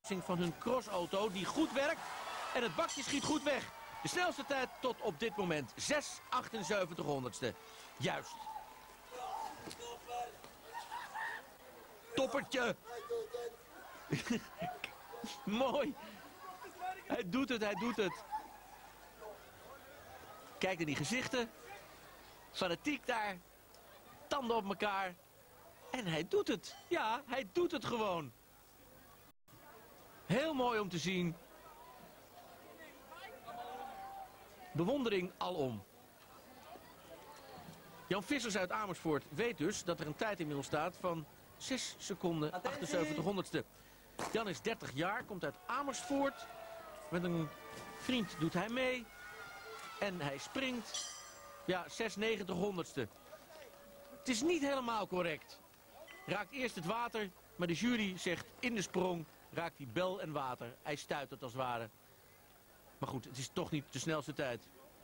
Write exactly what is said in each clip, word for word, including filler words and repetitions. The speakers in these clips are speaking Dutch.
van hun crossauto die goed werkt en het bakje schiet goed weg. De snelste tijd tot op dit moment zes achtenzeventig honderdste. Juist. Toppertje. Mooi. Hij doet het, hij doet het. Kijk naar die gezichten. Fanatiek daar. Tanden op elkaar. En hij doet het. Ja, hij doet het gewoon. Heel mooi om te zien. Bewondering alom. Jan Vissers uit Amersfoort weet dus dat er een tijd inmiddels staat van zes seconden achtenzeventig honderdste. Jan is dertig jaar, komt uit Amersfoort. Met een vriend doet hij mee. En hij springt. Ja, zes negentig honderdste. Het is niet helemaal correct. Raakt eerst het water, maar de jury zegt in de sprong raakt hij bel en water. Hij stuit het als het ware. Maar goed, het is toch niet de snelste tijd.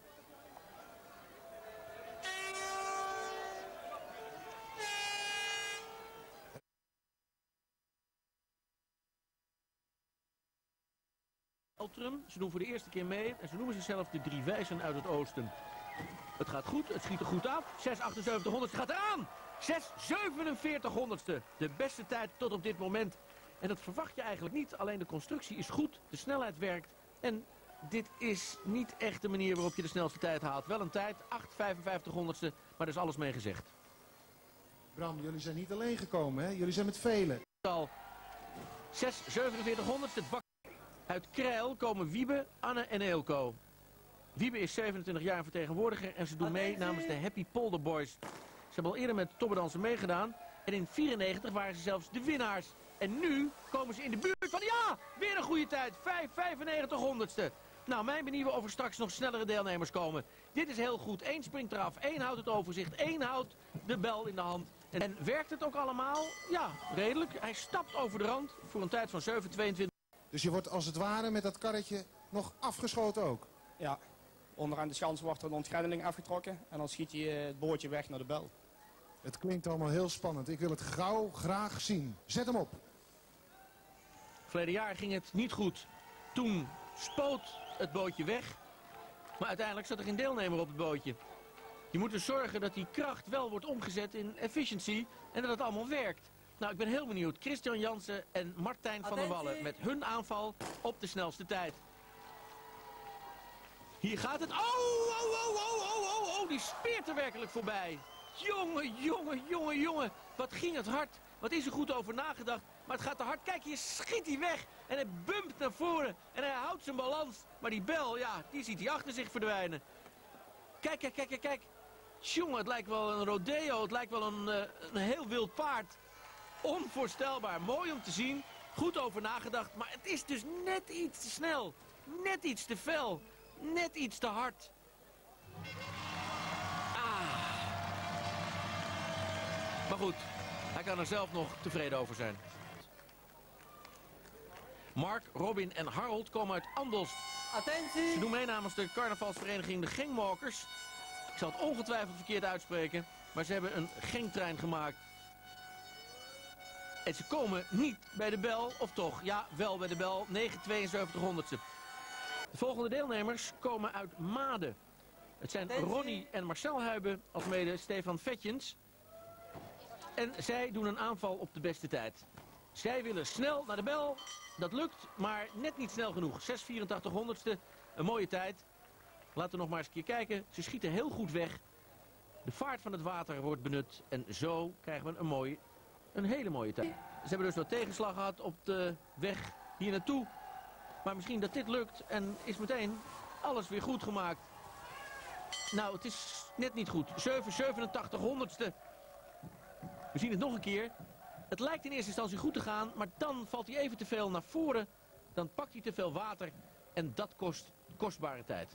Ze doen voor de eerste keer mee en ze noemen zichzelf de drie wijzen uit het oosten. Het gaat goed, het schiet er goed af. zes achtenzeventig honderdste gaat eraan! zes zevenenveertig honderdste. De beste tijd tot op dit moment. En dat verwacht je eigenlijk niet. Alleen de constructie is goed, de snelheid werkt. En dit is niet echt de manier waarop je de snelste tijd haalt. Wel een tijd, acht vijfenvijftig honderdste, maar daar is alles mee gezegd. Bram, jullie zijn niet alleen gekomen, hè? Jullie zijn met velen. Al zes zevenenveertig honderdste. Uit Krijl komen Wiebe, Anne en Eelco. Wiebe is zevenentwintig jaar vertegenwoordiger en ze doen mee namens de Happy Polder Boys. Ze hebben al eerder met toppendansen meegedaan. En in vierennegentig waren ze zelfs de winnaars. En nu komen ze in de buurt van, ja, weer een goede tijd. vijf vijfennegentig honderdste. Nou, mij benieuwen of er straks nog snellere deelnemers komen. Dit is heel goed. Eén springt eraf, één houdt het overzicht, één houdt de bel in de hand. En, en werkt het ook allemaal? Ja, redelijk. Hij stapt over de rand voor een tijd van zeven tweeëntwintig. Dus je wordt als het ware met dat karretje nog afgeschoten ook? Ja, onderaan de schans wordt er een ontgrendeling afgetrokken en dan schiet hij het boordje weg naar de bel. Het klinkt allemaal heel spannend. Ik wil het gauw graag zien. Zet hem op. Verleden jaar ging het niet goed. Toen spoot het bootje weg. Maar uiteindelijk zat er geen deelnemer op het bootje. Je moet dus zorgen dat die kracht wel wordt omgezet in efficiency en dat het allemaal werkt. Nou, ik ben heel benieuwd. Christian Jansen en Martijn van der Wallen met hun aanval op de snelste tijd. Hier gaat het. Oh, oh, oh, oh, oh, oh, oh, die speert er werkelijk voorbij. Jongen, jongen, jongen, jongen. Wat ging het hard. Wat is er goed over nagedacht. Maar het gaat te hard. Kijk, hier schiet hij weg. En hij bumpt naar voren. En hij houdt zijn balans. Maar die bel, ja, die ziet hij achter zich verdwijnen. Kijk, kijk, kijk, kijk, kijk. Jongen, het lijkt wel een rodeo. Het lijkt wel een, uh, een heel wild paard. Onvoorstelbaar. Mooi om te zien. Goed over nagedacht. Maar het is dus net iets te snel. Net iets te fel. Net iets te hard. Ah. Maar goed, hij kan er zelf nog tevreden over zijn. Mark, Robin en Harold komen uit Andelst. Attentie! Ze doen mee namens de carnavalsvereniging de Gengmokers. Ik zal het ongetwijfeld verkeerd uitspreken, maar ze hebben een gengtrein gemaakt. En ze komen niet bij de bel, of toch? Ja, wel bij de bel, negen tweeënzeventig honderdste. De volgende deelnemers komen uit Maden. Het zijn Ronnie en Marcel Huiben, alsmede Stefan Vetjens. En zij doen een aanval op de beste tijd. Zij willen snel naar de bel. Dat lukt, maar net niet snel genoeg. zes vierentachtig honderdste, een mooie tijd. Laten we nog maar eens een keer kijken. Ze schieten heel goed weg. De vaart van het water wordt benut. En zo krijgen we een, mooie, een hele mooie tijd. Ze hebben dus wat tegenslag gehad op de weg hier naartoe. Maar misschien dat dit lukt en is meteen alles weer goed gemaakt. Nou, het is net niet goed. zeven zevenentachtig honderdste. We zien het nog een keer. Het lijkt in eerste instantie goed te gaan, maar dan valt hij even te veel naar voren. Dan pakt hij te veel water en dat kost kostbare tijd.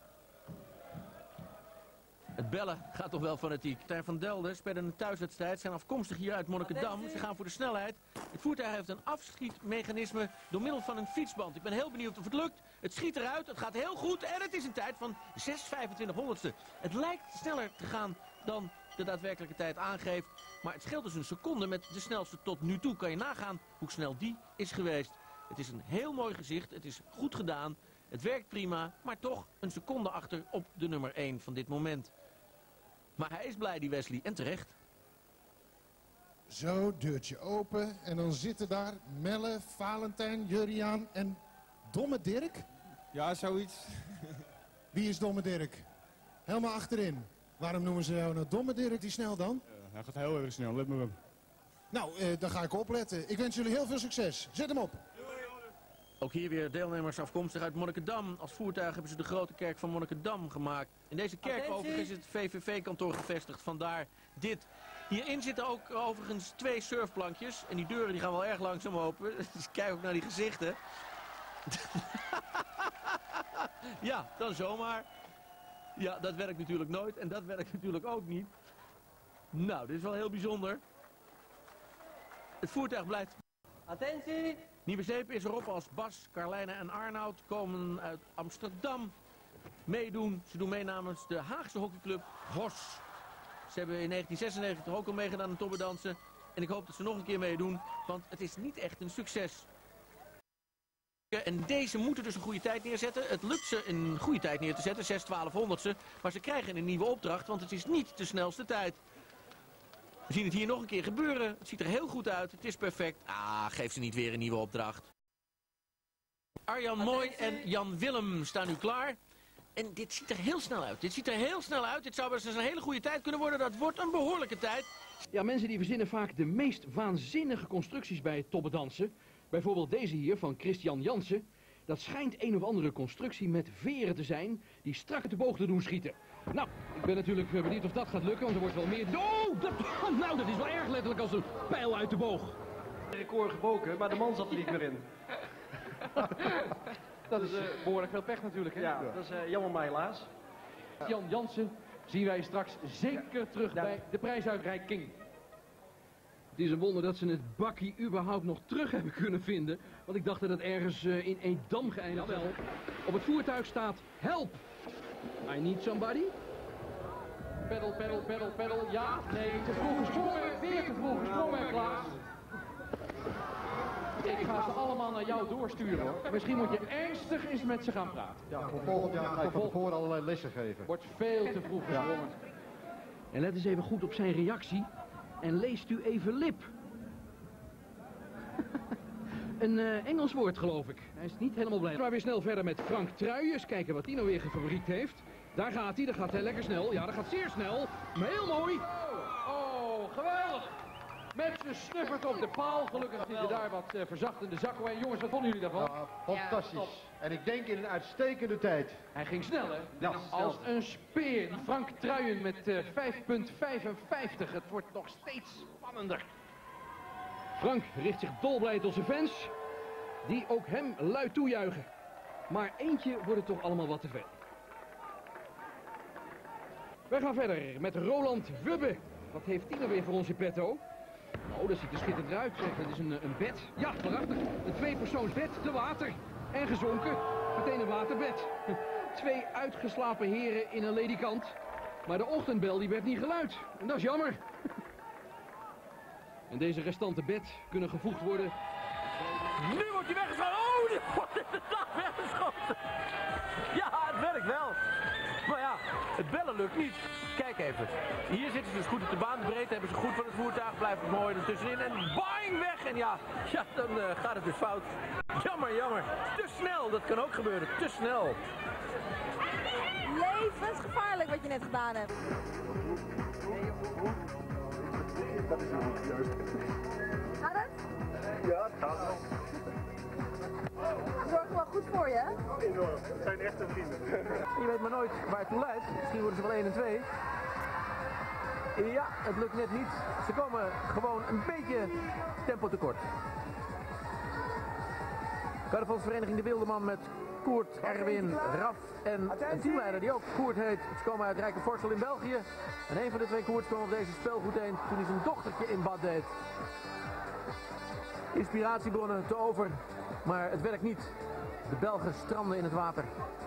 Het bellen gaat toch wel fanatiek. Martijn van Delden spelen een thuiswedstrijd, zijn afkomstig hier uit Monnikendam. Ze gaan voor de snelheid. Het voertuig heeft een afschietmechanisme door middel van een fietsband. Ik ben heel benieuwd of het lukt. Het schiet eruit, het gaat heel goed en het is een tijd van zes vijfentwintig honderdste. Het lijkt sneller te gaan dan de daadwerkelijke tijd aangeeft. Maar het scheelt dus een seconde met de snelste tot nu toe. Kan je nagaan hoe snel die is geweest. Het is een heel mooi gezicht, het is goed gedaan, het werkt prima, maar toch een seconde achter op de nummer één van dit moment. Maar hij is blij, die Wesley, en terecht. Zo, deurtje open. En dan zitten daar Melle, Valentijn, Juriaan en Domme Dirk. Ja, zoiets. Wie is Domme Dirk? Helemaal achterin. Waarom noemen ze jou nou Domme Dirk die snel dan? Uh, hij gaat heel erg snel, let maar op. Nou, eh, dan ga ik opletten. Ik wens jullie heel veel succes. Zet hem op. Ook hier weer deelnemers afkomstig uit Monnikendam. Als voertuig hebben ze de grote kerk van Monnikendam gemaakt. In deze kerk Attentie. overigens is het V V V-kantoor gevestigd, vandaar dit. Hierin zitten ook overigens twee surfplankjes. En die deuren die gaan wel erg langzaam open. Dus kijk ook naar die gezichten. Ja, dan zomaar. Ja, dat werkt natuurlijk nooit. En dat werkt natuurlijk ook niet. Nou, dit is wel heel bijzonder. Het voertuig blijft... Attentie! Nieuwe-Zeep is erop als Bas, Carlijne en Arnoud komen uit Amsterdam meedoen. Ze doen mee namens de Haagse hockeyclub Hos. Ze hebben in negentien zesennegentig ook al meegedaan aan tobbedansen. En ik hoop dat ze nog een keer meedoen, want het is niet echt een succes. En deze moeten dus een goede tijd neerzetten. Het lukt ze een goede tijd neer te zetten, zes twaalfhonderdste. Maar ze krijgen een nieuwe opdracht, want het is niet de snelste tijd. We zien het hier nog een keer gebeuren. Het ziet er heel goed uit. Het is perfect. Ah, geef ze niet weer een nieuwe opdracht. Arjan Mooi en Jan Willem staan nu klaar. En dit ziet er heel snel uit. Dit ziet er heel snel uit. Dit zou best eens een hele goede tijd kunnen worden. Dat wordt een behoorlijke tijd. Ja, mensen die verzinnen vaak de meest waanzinnige constructies bij het tobbedansen. Bijvoorbeeld deze hier van Christian Jansen. Dat schijnt een of andere constructie met veren te zijn die strak uit de boog te doen schieten. Nou, ik ben natuurlijk benieuwd of dat gaat lukken, want er wordt wel meer... Oh, dat... nou, dat is wel erg letterlijk als een pijl uit de boog. Record gebroken, maar de man zat er niet meer in. Dat is uh, behoorlijk veel pech natuurlijk, hè? Ja, dat is uh, jammer maar helaas. Jan Jansen zien wij straks zeker terug Ja. bij de prijsuitreiking. Het is een wonder dat ze het bakkie überhaupt nog terug hebben kunnen vinden. Want ik dacht dat het ergens uh, in Edam geëindigd was. Op het voertuig staat help. I need somebody. Pedal, pedal, pedal, pedal. Ja, nee, te vroeg gesprongen. Weer te vroeg gesprongen, Klaas. Ik ga ze allemaal naar jou doorsturen, hoor. Misschien moet je ernstig eens met ze gaan praten. Ja, voor volgend jaar ga ik van tevoren allerlei lessen geven. Wordt veel te vroeg gesprongen. En let eens even goed op zijn reactie. En leest u even lip. Een uh, Engels woord, geloof ik. Hij is niet helemaal blij. Maar weer snel verder met Frank Truijens. Kijken wat hij nou weer gefabriekt heeft. Daar gaat hij, dat gaat hij lekker snel. Ja, dat gaat zeer snel. Maar heel mooi. Oh, oh geweldig. Met zijn snuffert op de paal. Gelukkig zitten daar wat uh, verzachtende zakken. En jongens, wat vonden jullie daarvan? Ja, fantastisch. En ik denk in een uitstekende tijd. Hij ging snel, hè? Ja, Als een speer. Die Frank Truijen met uh, vijf komma vijfenvijftig. Het wordt nog steeds spannender. Frank richt zich dolblij tot zijn fans. Die ook hem luid toejuichen. Maar eentje wordt het toch allemaal wat te veel. Wij gaan verder met Roland Wubbe. Wat heeft die nou weer voor ons in petto? Nou, dat ziet er schitterend uit, zeg. Dat is een, een bed. Ja, waarachtig. Een tweepersoonsbed te water. En gezonken. Meteen een waterbed. Twee uitgeslapen heren in een ledikant. Maar de ochtendbel die werd niet geluid. En dat is jammer. En deze restante bed kunnen gevoegd worden. Nu wordt hij weggeschoten. Oh, die wordt inderdaad weggeschoten. Ja, het werkt wel. Maar ja, het bellen lukt niet. Kijk even. Hier zitten ze dus goed op de baanbreedte. Hebben ze goed van het voertuig. Blijft het mooi er tussenin. En bang weg. En ja, ja dan uh, gaat het dus fout. Jammer, jammer. Te snel. Dat kan ook gebeuren. Te snel. Levensgevaarlijk wat je net gedaan hebt. Dat is heel juist. Gaat het? Ja, het gaat wel. Ze zorgen wel goed voor je, hè? Enorm. Het zijn echte vrienden. Je weet maar nooit waar het toe leidt. Misschien worden ze wel één en twee. Ja, het lukt net niet. Ze komen gewoon een beetje tempo tekort. Carnavalsvereniging De Wildeman met Koert, Erwin, Raf en een teamleider die ook Koert heet. Ze komen uit Rijkenvorsel in België. En een van de twee Koerts kwam op deze speelgoed heen toen hij zijn dochtertje in bad deed. Inspiratiebronnen te over, maar het werkt niet. De Belgen stranden in het water.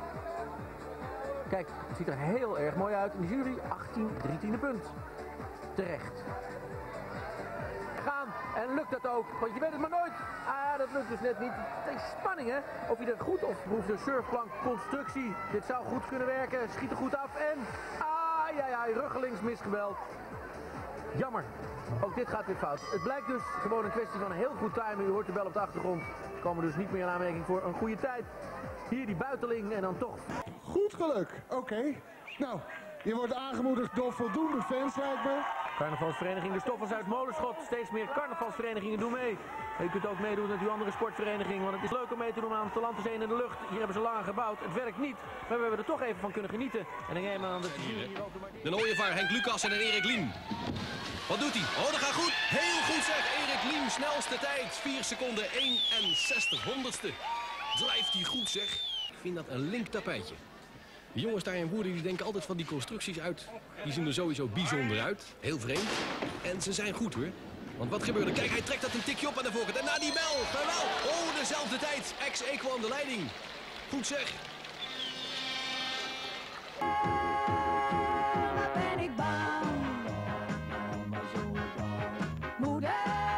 Kijk, het ziet er heel erg mooi uit. In de jury achttien drie tiende punt. Terecht. Gaan en lukt dat ook, want je weet het maar nooit. En dat lukt dus net niet. Het is spanning, hè? Of hij dat goed of proeft de surfplankconstructie. Dit zou goed kunnen werken. Schiet er goed af en... Ah, ja, ja, ruggelings misgebeld. Jammer. Ook dit gaat weer fout. Het blijkt dus gewoon een kwestie van heel goed timen. U hoort de bel op de achtergrond. We komen dus niet meer in aanmerking voor een goede tijd. Hier die buiteling en dan toch... Goed geluk. Oké. Okay. Nou, je wordt aangemoedigd door voldoende fans, lijkt me. Carnavalsvereniging De Stoffels uit Molenschot. Steeds meer carnavalsverenigingen doen mee. En u kunt ook meedoen met uw andere sportvereniging, want het is leuk om mee te doen aan het Talante Zee in de lucht. Hier hebben ze lang gebouwd. Het werkt niet, maar we hebben er toch even van kunnen genieten. En ik neem aan dat de hier ook de ooievaar Henk Lucas en Erik Liem. Wat doet hij? Oh, dat gaat goed. Heel goed zeg. Erik Liem, snelste tijd. vier seconden eenenzestig honderdste. Drijft hij goed zeg. Ik vind dat een link tapijtje. De jongens daar in Woerden die denken altijd van die constructies uit. Die zien er sowieso bijzonder uit. Heel vreemd. En ze zijn goed hoor. Want wat gebeurde? Kijk, hij trekt dat een tikje op aan de voorkant. En na die bel. Jawel. Oh, dezelfde tijd. Ex-Equo aan de leiding. Goed zeg. Wat ben ik bang. Moeder.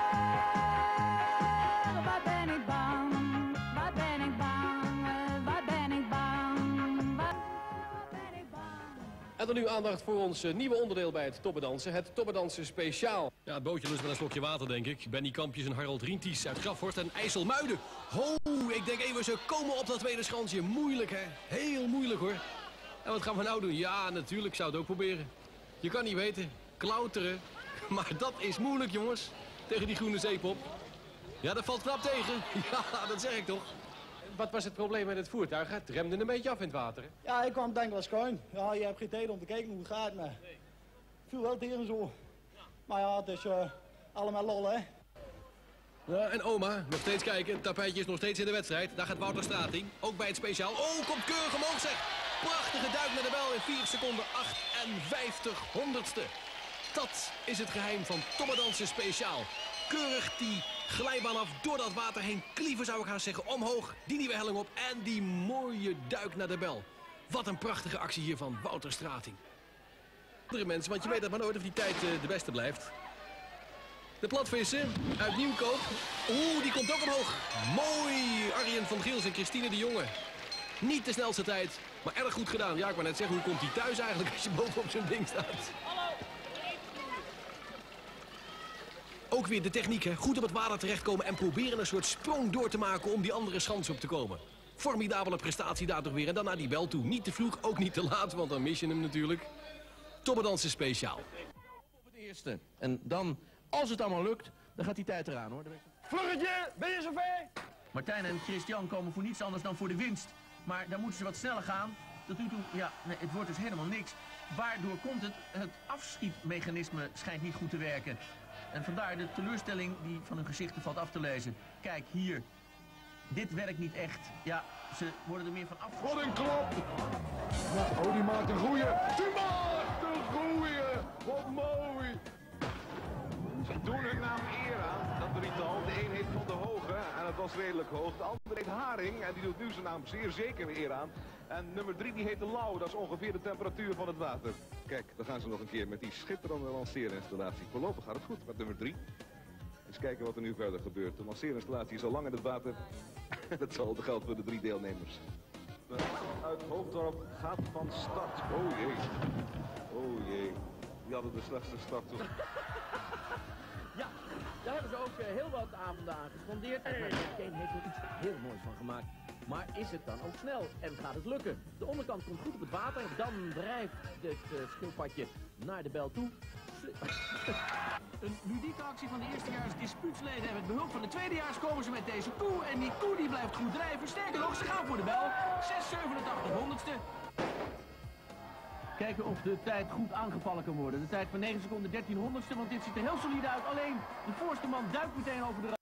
Wat ben ik bang. Wat ben ik bang. Wat ben ik bang. Wat ben ik bang. En dan nu aandacht voor ons uh, nieuwe onderdeel bij het toppendansen. Het toppendansen speciaal. Ja, het bootje lust wel een slokje water, denk ik. Benny Kampjes en Harold Rienties uit Grafhorst en IJsselmuiden. Ho, ik denk even, ze komen op dat tweede schansje. Moeilijk, hè? Heel moeilijk, hoor. En wat gaan we nou doen? Ja, natuurlijk, zou het ook proberen. Je kan niet weten. Klauteren. Maar dat is moeilijk, jongens. Tegen die groene zeepop. Ja, dat valt knap tegen. Ja, dat zeg ik toch. Wat was het probleem met het voertuig? Het remde een beetje af in het water, hè? Ja, ik kwam denk wel schuin. Ja, je hebt geen tijd om te kijken hoe het gaat, maar... Nee. Viel wel tegen zo. Maar ja, het is uh, allemaal lol, hè. Ja, en oma, nog steeds kijken. Het tapijtje is nog steeds in de wedstrijd. Daar gaat Wouter Strating. Ook bij het speciaal. Oh, komt keurig omhoog, zeg. Prachtige duik naar de bel in vier seconden achtenvijftig honderdste. Dat is het geheim van toppendansen speciaal. Keurig die glijbaan af, door dat water heen. Klieven zou ik gaan zeggen, omhoog. Die nieuwe helling op en die mooie duik naar de bel. Wat een prachtige actie hier van Wouter Strating. Andere mensen, want je weet dat maar nooit of die tijd uh, de beste blijft. De platvissen uit Nieuwkoop. Oeh, die komt ook omhoog. Mooi, Arjen van Giels en Christine de Jonge. Niet de snelste tijd, maar erg goed gedaan. Ja, ik wou net zeggen, hoe komt hij thuis eigenlijk als je bovenop zo'n ding staat? Ook weer de techniek, hè. Goed op het water terechtkomen en proberen een soort sprong door te maken om die andere schans op te komen. Formidabele prestatie daar toch weer. En dan naar die bel toe. Niet te vroeg, ook niet te laat, want dan mis je hem natuurlijk. Toppendansen speciaal. Op het eerste. En dan, als het allemaal lukt, dan gaat die tijd eraan, hoor. Vluggetje, ben je zover? Martijn en Christian komen voor niets anders dan voor de winst. Maar dan moeten ze wat sneller gaan. Tot nu toe, ja, nee, het wordt dus helemaal niks. Waardoor komt het? Het afschietmechanisme schijnt niet goed te werken. En vandaar de teleurstelling die van hun gezichten valt af te lezen. Kijk, hier. Dit werkt niet echt. Ja, ze worden er meer van af. Wat een klap! Ja, oh, die maakt een goeie. Die maakt een goeie! Wat mooi! Ze doen hun naam eer aan. Dat drietal. De een heet Van de Hoge en het was redelijk hoog. De ander heet Haring en die doet nu zijn naam zeer zeker eer aan. En nummer drie die heet de Lauw. Dat is ongeveer de temperatuur van het water. Kijk, dan gaan ze nog een keer met die schitterende lanceerinstallatie. Voorlopig gaat het goed met nummer drie. Eens kijken wat er nu verder gebeurt. De lanceerinstallatie is al lang in het water. Dat zal de geld voor de drie deelnemers. Uit Hoofddorp gaat van start. Oh jee. Oh jee. Die hadden de slechtste start. Ja, daar hebben ze ook uh, heel wat avonden aan gespondeerd. En Kane heeft er iets heel moois van gemaakt. Maar is het dan ook snel? En gaat het lukken? De onderkant komt goed op het water. Dan drijft het uh, schildpadje naar de bel toe. Een ludieke actie van de eerstejaars dispuutsleden. En met behulp van de tweedejaars komen ze met deze koe. En die koe die blijft goed drijven. Sterker nog, ze gaan voor de bel. zes zevenentachtig honderdste. Kijken of de tijd goed aangevallen kan worden. De tijd van negen seconden dertien honderdste, want dit ziet er heel solide uit. Alleen de voorste man duikt meteen over de